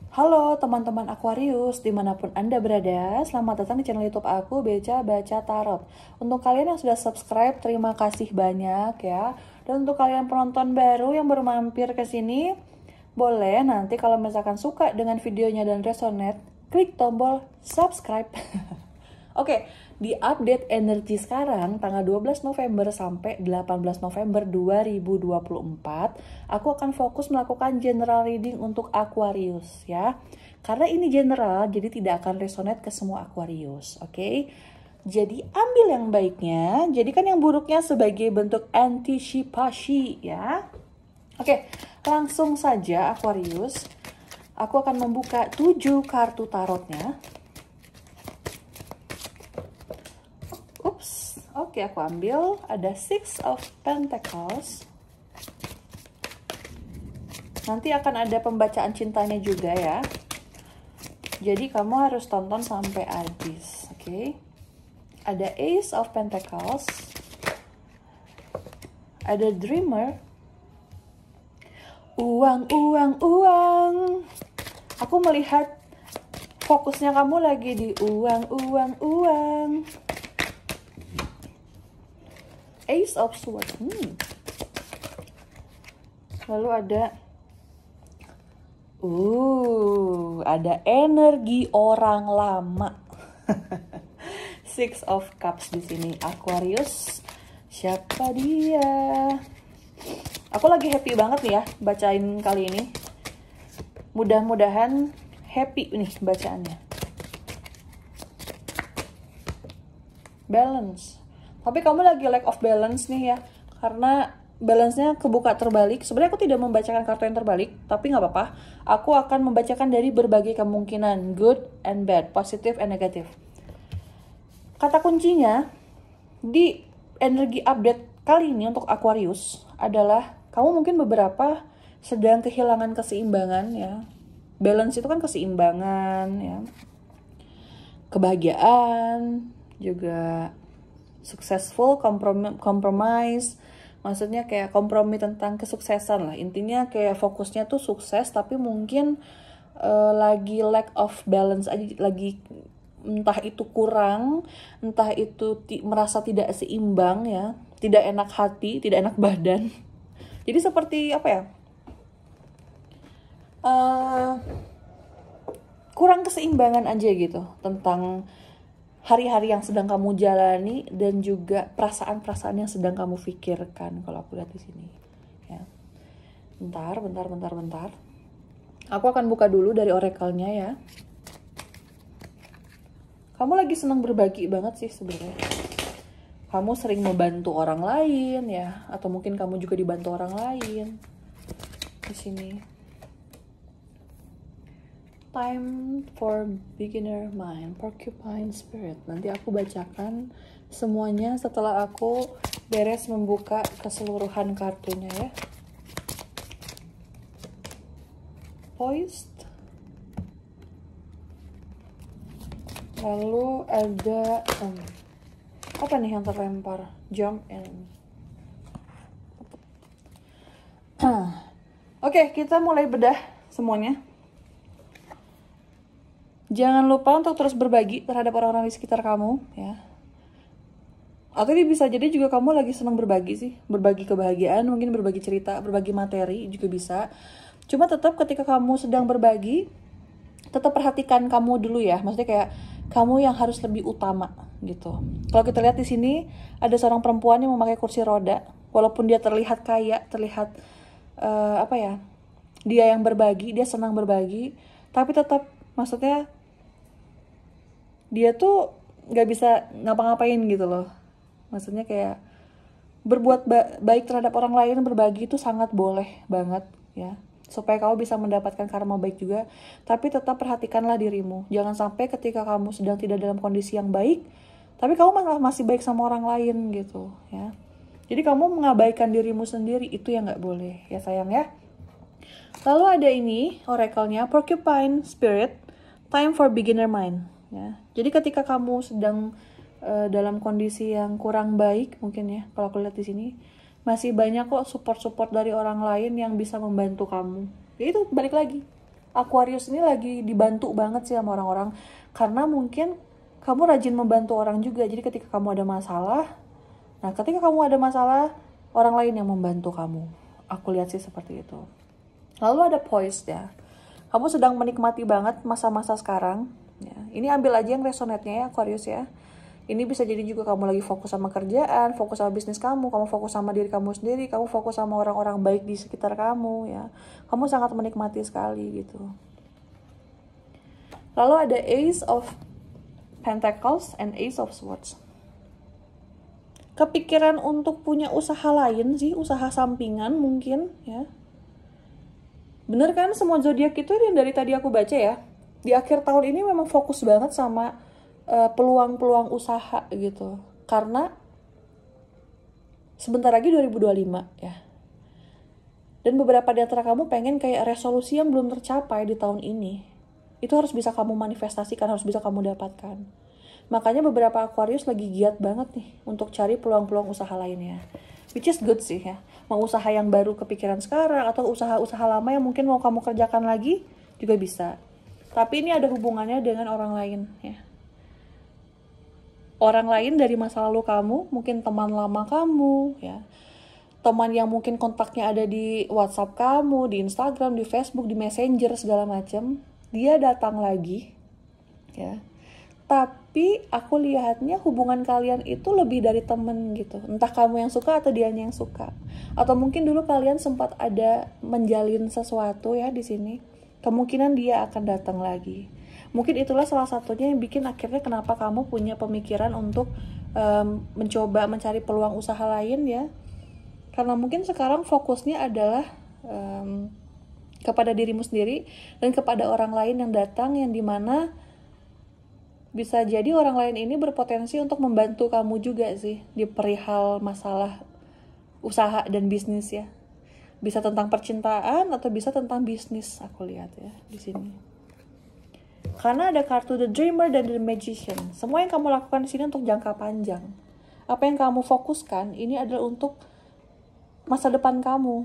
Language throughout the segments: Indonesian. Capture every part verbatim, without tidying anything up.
Halo teman-teman Aquarius, dimanapun Anda berada, selamat datang di channel YouTube aku, Beca Baca Tarot. Untuk kalian yang sudah subscribe, terima kasih banyak ya. Dan untuk kalian penonton baru yang baru mampir ke sini, boleh nanti kalau misalkan suka dengan videonya dan resonate, klik tombol subscribe. Oke, di update energi sekarang tanggal dua belas November sampai delapan belas November dua ribu dua puluh empat, aku akan fokus melakukan general reading untuk Aquarius ya. Karena ini general, jadi tidak akan resonate ke semua Aquarius, oke? Jadi ambil yang baiknya, jadikan yang buruknya sebagai bentuk antisipasi ya. Oke, langsung saja Aquarius. Aku akan membuka tujuh kartu tarotnya. Ups, oke aku ambil, ada Six of Pentacles. Nanti akan ada pembacaan cintanya juga ya. Jadi kamu harus tonton sampai habis, oke? Okay? Ada Ace of Pentacles. Ada Dreamer. Uang, uang, uang. Aku melihat fokusnya kamu lagi di uang, uang, uang. Ace of Swords. Hmm. Lalu ada Uh, ada energi orang lama. Six of Cups di sini. Aquarius, siapa dia? Aku lagi happy banget nih ya bacain kali ini. Mudah-mudahan happy nih bacaannya. Balance. Tapi kamu lagi lack of balance nih ya, karena balance-nya kebuka terbalik. Sebenarnya aku tidak membacakan kartu yang terbalik, tapi nggak apa-apa. Aku akan membacakan dari berbagai kemungkinan, good and bad, positive and negative. Kata kuncinya di energi update kali ini untuk Aquarius adalah kamu mungkin beberapa sedang kehilangan keseimbangan ya. Balance itu kan keseimbangan ya. Kebahagiaan, juga successful, compromise, maksudnya kayak kompromi tentang kesuksesan lah. Intinya kayak fokusnya tuh sukses, tapi mungkin uh, lagi lack of balance aja, lagi entah itu kurang, entah itu merasa tidak seimbang ya, tidak enak hati, tidak enak badan. Jadi seperti apa ya? Uh, kurang keseimbangan aja gitu tentang hari-hari yang sedang kamu jalani dan juga perasaan-perasaan yang sedang kamu pikirkan. Kalau aku lihat di sini, ya. Bentar, bentar, bentar, bentar. Aku akan buka dulu dari oracle-nya ya. Kamu lagi senang berbagi banget sih sebenarnya. Kamu sering membantu orang lain ya, atau mungkin kamu juga dibantu orang lain di sini. Time for beginner mind, porcupine spirit. Nanti aku bacakan semuanya setelah aku beres membuka keseluruhan kartunya ya. Poised. Lalu ada um, apa nih yang terlempar? Jump in. Oke, okay, kita mulai bedah semuanya. Jangan lupa untuk terus berbagi terhadap orang-orang di sekitar kamu ya. Atau ini bisa jadi juga kamu lagi senang berbagi sih, berbagi kebahagiaan, mungkin berbagi cerita, berbagi materi juga bisa. Cuma tetap ketika kamu sedang berbagi, tetap perhatikan kamu dulu ya. Maksudnya kayak kamu yang harus lebih utama gitu. Kalau kita lihat di sini ada seorang perempuan yang memakai kursi roda, walaupun dia terlihat kaya, terlihat uh, apa ya? Dia yang berbagi, dia senang berbagi, tapi tetap maksudnya dia tuh nggak bisa ngapa-ngapain gitu loh. Maksudnya kayak berbuat ba baik terhadap orang lain, berbagi itu sangat boleh banget ya. Supaya kamu bisa mendapatkan karma baik juga. Tapi tetap perhatikanlah dirimu. Jangan sampai ketika kamu sedang tidak dalam kondisi yang baik, tapi kamu malah masih baik sama orang lain gitu ya. Jadi kamu mengabaikan dirimu sendiri, itu yang nggak boleh ya sayang ya. Lalu ada ini oracle-nya, porcupine spirit, time for beginner mind. Ya, jadi ketika kamu sedang uh, dalam kondisi yang kurang baik mungkin ya, kalau aku lihat di sini masih banyak kok support-support dari orang lain yang bisa membantu kamu. Ya itu balik lagi, Aquarius ini lagi dibantu banget sih sama orang-orang, karena mungkin kamu rajin membantu orang juga. Jadi ketika kamu ada masalah, nah ketika kamu ada masalah, orang lain yang membantu kamu. Aku lihat sih seperti itu. Lalu ada poise ya. Kamu sedang menikmati banget masa-masa sekarang. Ya. Ini ambil aja yang resonate-nya ya Aquarius ya. Ini bisa jadi juga kamu lagi fokus sama kerjaan, fokus sama bisnis kamu, kamu fokus sama diri kamu sendiri, kamu fokus sama orang-orang baik di sekitar kamu ya. Kamu sangat menikmati sekali gitu. Lalu ada Ace of Pentacles and Ace of Swords. Kepikiran untuk punya usaha lain sih, usaha sampingan mungkin ya. Bener kan semua zodiak itu yang dari tadi aku baca ya. Di akhir tahun ini memang fokus banget sama uh, peluang-peluang usaha gitu. Karena sebentar lagi dua ribu dua puluh lima ya. Dan beberapa di antara kamu pengen kayak resolusi yang belum tercapai di tahun ini. Itu harus bisa kamu manifestasikan, harus bisa kamu dapatkan. Makanya beberapa Aquarius lagi giat banget nih untuk cari peluang-peluang usaha lainnya. Which is good sih ya. Mau usaha yang baru kepikiran sekarang atau usaha-usaha lama yang mungkin mau kamu kerjakan lagi juga bisa. Tapi ini ada hubungannya dengan orang lain ya. Orang lain dari masa lalu kamu, mungkin teman lama kamu ya. Teman yang mungkin kontaknya ada di WhatsApp kamu, di Instagram, di Facebook, di Messenger segala macam. Dia datang lagi ya. Tapi aku lihatnya hubungan kalian itu lebih dari temen gitu. Entah kamu yang suka atau dianya yang suka. Atau mungkin dulu kalian sempat ada menjalin sesuatu ya di sini. Kemungkinan dia akan datang lagi. Mungkin itulah salah satunya yang bikin akhirnya kenapa kamu punya pemikiran untuk um, mencoba mencari peluang usaha lain ya. Karena mungkin sekarang fokusnya adalah um, kepada dirimu sendiri dan kepada orang lain yang datang, yang dimana bisa jadi orang lain ini berpotensi untuk membantu kamu juga sih di perihal masalah usaha dan bisnis ya. Bisa tentang percintaan atau bisa tentang bisnis, aku lihat ya di sini. Karena ada kartu The Dreamer dan The Magician. Semua yang kamu lakukan di sini untuk jangka panjang. Apa yang kamu fokuskan ini adalah untuk masa depan kamu.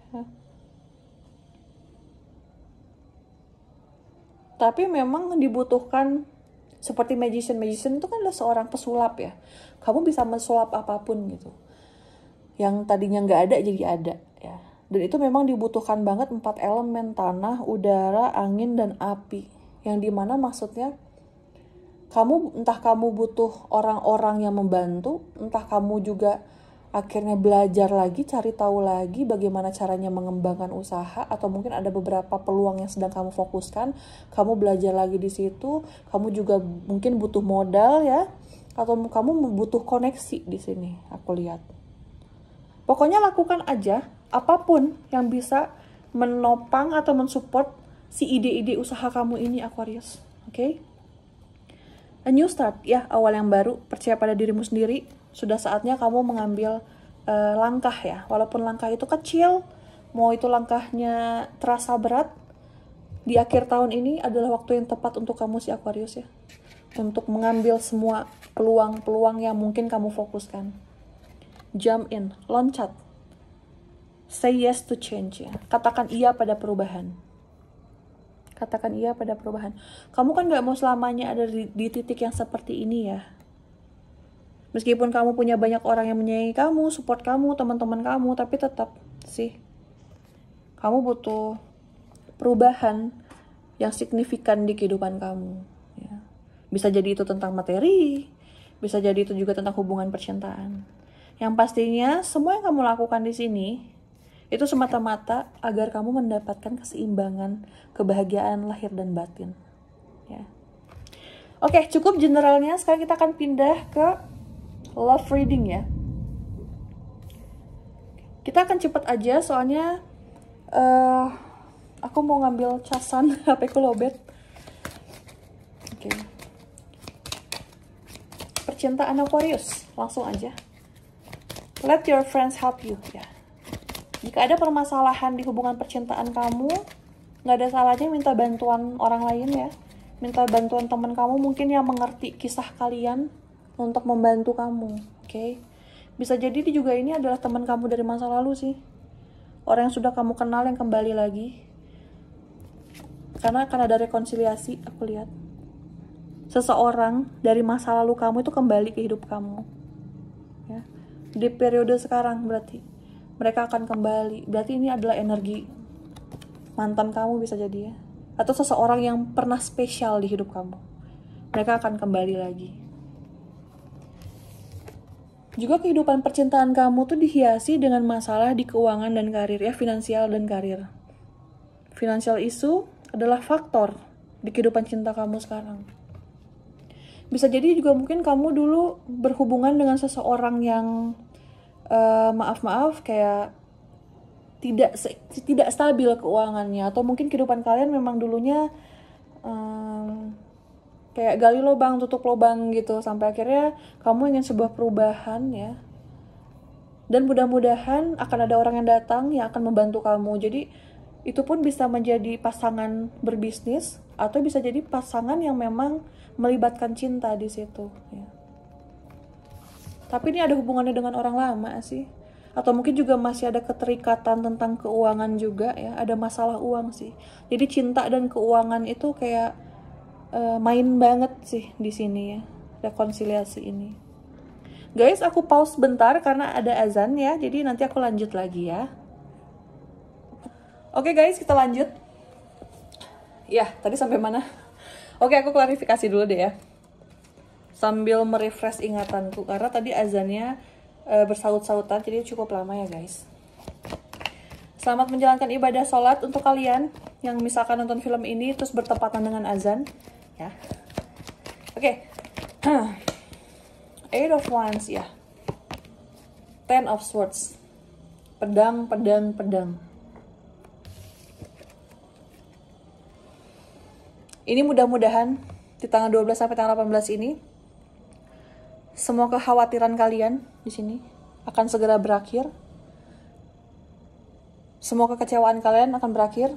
Tapi memang dibutuhkan seperti magician. Magician itu kan adalah seorang pesulap ya. Kamu bisa mensulap apapun gitu. Yang tadinya nggak ada jadi ada ya. Dan itu memang dibutuhkan banget empat elemen, tanah, udara, angin, dan api. Yang dimana maksudnya kamu entah kamu butuh orang-orang yang membantu, entah kamu juga akhirnya belajar lagi, cari tahu lagi bagaimana caranya mengembangkan usaha, atau mungkin ada beberapa peluang yang sedang kamu fokuskan, kamu belajar lagi di situ, kamu juga mungkin butuh modal ya, atau kamu butuh koneksi di sini, aku lihat. Pokoknya lakukan aja apapun yang bisa menopang atau mensupport si ide-ide usaha kamu ini Aquarius, oke? Okay? A new start ya, awal yang baru, percaya pada dirimu sendiri. Sudah saatnya kamu mengambil uh, langkah ya. Walaupun langkah itu kecil, mau itu langkahnya terasa berat, di akhir tahun ini adalah waktu yang tepat untuk kamu si Aquarius ya. Untuk mengambil semua peluang-peluang yang mungkin kamu fokuskan. Jump in, loncat. Say yes to change ya. Katakan iya pada perubahan. Katakan iya pada perubahan. Kamu kan gak mau selamanya ada di, di titik yang seperti ini ya. Meskipun kamu punya banyak orang yang menyayangi kamu, support kamu, teman-teman kamu, tapi tetap sih kamu butuh perubahan yang signifikan di kehidupan kamu. Ya. Bisa jadi itu tentang materi, bisa jadi itu juga tentang hubungan percintaan. Yang pastinya semua yang kamu lakukan di sini itu semata-mata agar kamu mendapatkan keseimbangan, kebahagiaan lahir dan batin. Ya. Oke, cukup generalnya. Sekarang kita akan pindah ke love reading ya. Kita akan cepet aja soalnya uh, aku mau ngambil casan, H P ku lobet. Oke. Percintaan Aquarius, langsung aja. Let your friends help you ya. Jika ada permasalahan di hubungan percintaan kamu, nggak ada salahnya minta bantuan orang lain ya. Minta bantuan teman kamu mungkin yang mengerti kisah kalian untuk membantu kamu, oke? Okay? Bisa jadi dia juga ini adalah teman kamu dari masa lalu sih. Orang yang sudah kamu kenal yang kembali lagi. Karena akan ada rekonsiliasi, aku lihat. Seseorang dari masa lalu kamu itu kembali ke hidup kamu. Ya. Di periode sekarang berarti. Mereka akan kembali. Berarti ini adalah energi mantan kamu bisa jadi ya. Atau seseorang yang pernah spesial di hidup kamu. Mereka akan kembali lagi. Juga kehidupan percintaan kamu tuh dihiasi dengan masalah di keuangan dan karir ya, finansial dan karir. Financial issue adalah faktor di kehidupan cinta kamu sekarang. Bisa jadi juga mungkin kamu dulu berhubungan dengan seseorang yang uh, maaf-maaf kayak tidak tidak stabil keuangannya, atau mungkin kehidupan kalian memang dulunya um, kayak gali lubang tutup lubang gitu, sampai akhirnya kamu ingin sebuah perubahan ya. Dan mudah-mudahan akan ada orang yang datang yang akan membantu kamu. Jadi itu pun bisa menjadi pasangan berbisnis atau bisa jadi pasangan yang memang melibatkan cinta di situ ya. Tapi ini ada hubungannya dengan orang lama sih. Atau mungkin juga masih ada keterikatan tentang keuangan juga ya, ada masalah uang sih. Jadi cinta dan keuangan itu kayak uh, main banget sih di sini ya, rekonsiliasi ini. Guys, aku pause bentar karena ada azan ya. Jadi nanti aku lanjut lagi ya. Oke guys, kita lanjut. Ya, tadi sampai mana? Oke, aku klarifikasi dulu deh ya. Sambil merefresh ingatanku, karena tadi azannya e, bersaut-sautan, jadi cukup lama ya guys. Selamat menjalankan ibadah sholat untuk kalian yang misalkan nonton film ini terus bertepatan dengan azan. Ya. Oke. Eight of Wands ya. Ten of Swords. Pedang, pedang, pedang. Ini mudah-mudahan di tanggal dua belas sampai tanggal delapan belas ini semua kekhawatiran kalian di sini akan segera berakhir. Semua kekecewaan kalian akan berakhir.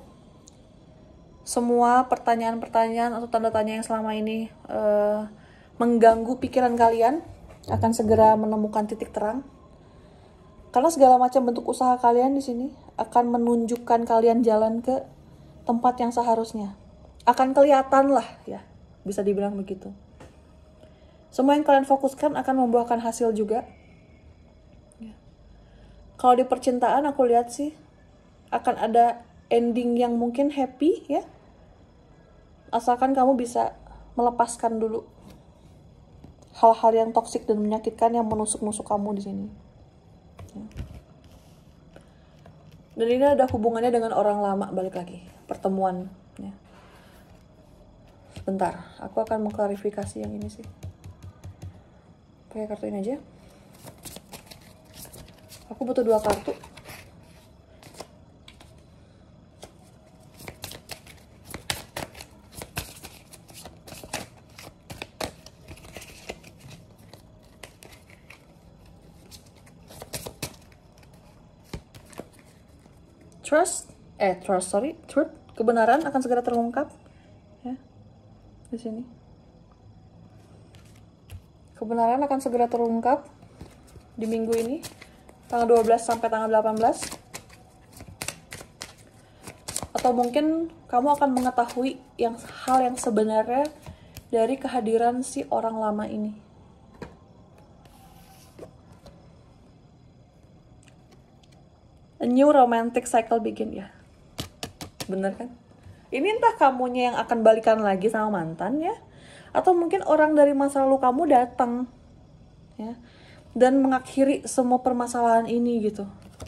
Semua pertanyaan-pertanyaan atau tanda tanya yang selama ini uh, mengganggu pikiran kalian akan segera menemukan titik terang. Karena segala macam bentuk usaha kalian di sini akan menunjukkan kalian jalan ke tempat yang seharusnya. Akan kelihatan lah ya, bisa dibilang begitu. Semua yang kalian fokuskan akan membuahkan hasil juga ya. Kalau di percintaan aku lihat sih akan ada ending yang mungkin happy ya, asalkan kamu bisa melepaskan dulu hal-hal yang toksik dan menyakitkan yang menusuk-nusuk kamu di sini ya. Dan ini ada hubungannya dengan orang lama, balik lagi pertemuan ya. Bentar, aku akan mengklarifikasi yang ini sih. Pakai kartu ini aja. Aku butuh dua kartu. Trust, eh trust, sorry, truth, kebenaran akan segera terungkap. Di sini kebenaran akan segera terungkap di minggu ini tanggal dua belas sampai tanggal delapan belas, atau mungkin kamu akan mengetahui yang hal yang sebenarnya dari kehadiran si orang lama ini. A new romantic cycle begin ya, bener kan? Ini entah kamunya yang akan balikan lagi sama mantan ya, atau mungkin orang dari masa lalu kamu datang ya dan mengakhiri semua permasalahan ini gitu.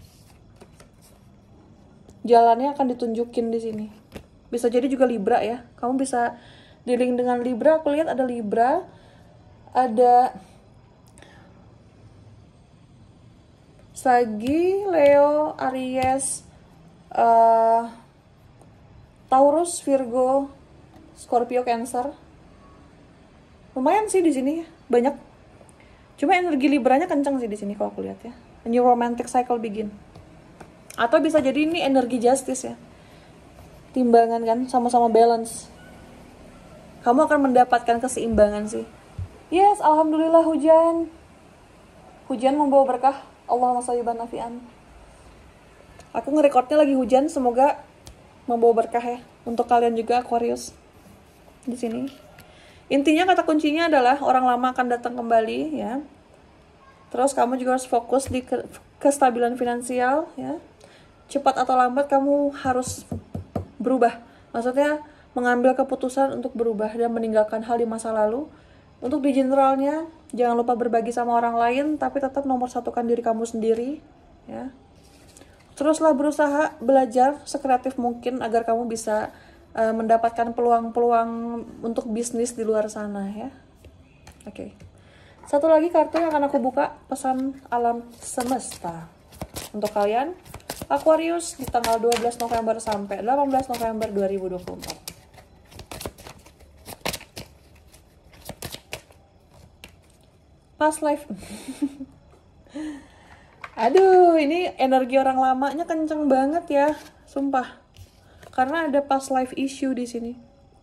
Jalannya akan ditunjukin di sini. Bisa jadi juga Libra ya. Kamu bisa dealing dengan Libra. Aku lihat ada Libra, ada Sagi, Leo, Aries, uh, Taurus, Virgo, Scorpio, Cancer. Lumayan sih di sini, banyak. Cuma energi Libranya kencang sih di sini kalau aku lihat ya. A new romantic cycle begin. Atau bisa jadi ini energi justice ya. Timbangan kan, sama-sama balance. Kamu akan mendapatkan keseimbangan sih. Yes, alhamdulillah hujan. Hujan membawa berkah. Allahumma sayyiban nafi'an. Aku ngerekordnya lagi hujan, semoga membawa berkah ya. untuk kalian juga Aquarius di sini. Intinya kata kuncinya adalah orang lama akan datang kembali ya. Terus kamu juga harus fokus di ke kestabilan finansial ya. Cepat atau lambat kamu harus berubah. Maksudnya mengambil keputusan untuk berubah dan meninggalkan hal di masa lalu. Untuk di generalnya, jangan lupa berbagi sama orang lain, tapi tetap nomor satukan diri kamu sendiri ya. Teruslah berusaha belajar sekreatif mungkin agar kamu bisa Uh, mendapatkan peluang-peluang untuk bisnis di luar sana ya. Oke. Okay. Satu lagi kartu yang akan aku buka, pesan alam semesta. Untuk kalian Aquarius di tanggal dua belas November sampai delapan belas November dua ribu dua puluh empat. Past life. Aduh, ini energi orang lamanya kenceng banget ya, sumpah. Karena ada past life issue di sini.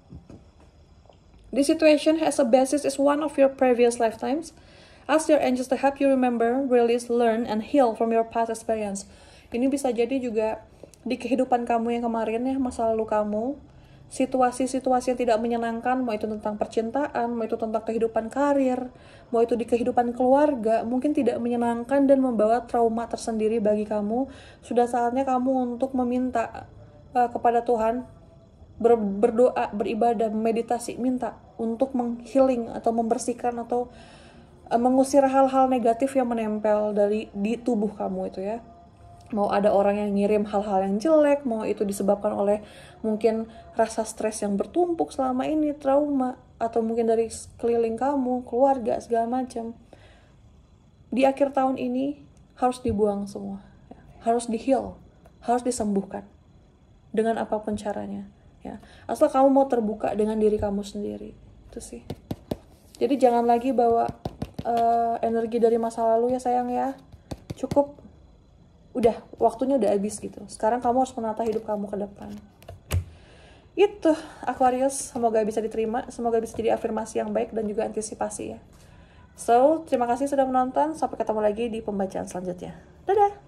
This situation has a basis is one of your previous lifetimes. Ask your angels to help you remember, release, learn, and heal from your past experience. Ini bisa jadi juga di kehidupan kamu yang kemarin ya, masa lalu kamu. Situasi-situasi yang tidak menyenangkan, mau itu tentang percintaan, mau itu tentang kehidupan karir, mau itu di kehidupan keluarga, mungkin tidak menyenangkan dan membawa trauma tersendiri bagi kamu. Sudah saatnya kamu untuk meminta Uh, kepada Tuhan, ber, berdoa, beribadah, meditasi, minta untuk menghealing atau membersihkan atau uh, mengusir hal-hal negatif yang menempel dari di tubuh kamu itu ya. Mau ada orang yang ngirim hal-hal yang jelek, mau itu disebabkan oleh mungkin rasa stres yang bertumpuk selama ini, trauma, atau mungkin dari keliling kamu, keluarga, segala macam. Di akhir tahun ini harus dibuang semua, ya. Harus di-heal, harus disembuhkan. Dengan apapun caranya ya, asal kamu mau terbuka dengan diri kamu sendiri, itu sih. Jadi jangan lagi bawa uh, energi dari masa lalu ya sayang ya, cukup, udah waktunya udah habis gitu. Sekarang kamu harus menata hidup kamu ke depan. Itu Aquarius, semoga bisa diterima, semoga bisa jadi afirmasi yang baik dan juga antisipasi ya. So terima kasih sudah menonton, sampai ketemu lagi di pembacaan selanjutnya. Dadah.